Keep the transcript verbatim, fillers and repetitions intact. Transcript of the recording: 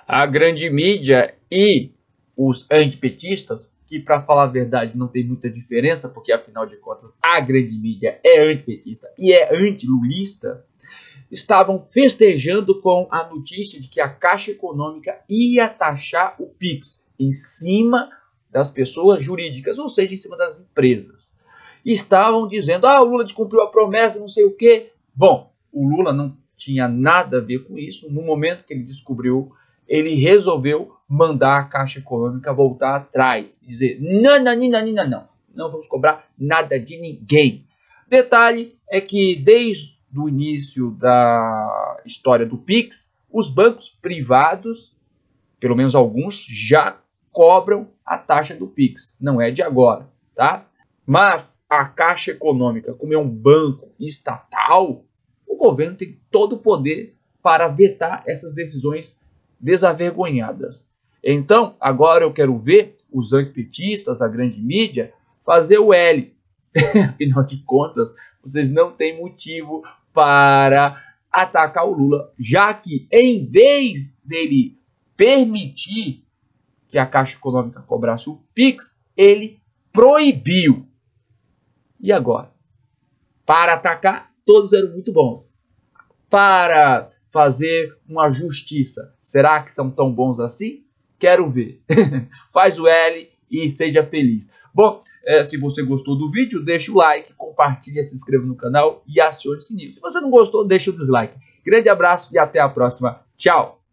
A grande mídia e os antipetistas, que para falar a verdade não tem muita diferença, porque afinal de contas a grande mídia é antipetista e é antilulista, estavam festejando com a notícia de que a Caixa Econômica ia taxar o Pix em cima das pessoas jurídicas, ou seja, em cima das empresas. Estavam dizendo, ah, o Lula descumpriu a promessa, não sei o quê. Bom, o Lula não tinha nada a ver com isso. No momento que ele descobriu, ele resolveu mandar a Caixa Econômica voltar atrás. Dizer, não, não, não, não, não, não. Não vamos cobrar nada de ninguém. Detalhe é que desde o início da história do Pix, os bancos privados, pelo menos alguns, já cobram a taxa do Pix. Não é de agora, tá? Mas a Caixa Econômica, como é um banco estatal, o governo tem todo o poder para vetar essas decisões desavergonhadas. Então, agora eu quero ver os antipetistas, a grande mídia, fazer o L. Afinal de contas, vocês não têm motivo para atacar o Lula, já que em vez dele permitir que a Caixa Econômica cobrasse o Pix, ele proibiu. E agora? Para atacar, todos eram muito bons. Para fazer uma justiça, será que são tão bons assim? Quero ver. Faz o L e seja feliz. Bom, é, se você gostou do vídeo, deixa o like, compartilha, se inscreva no canal e acione o sininho. Se você não gostou, deixa o dislike. Grande abraço e até a próxima. Tchau!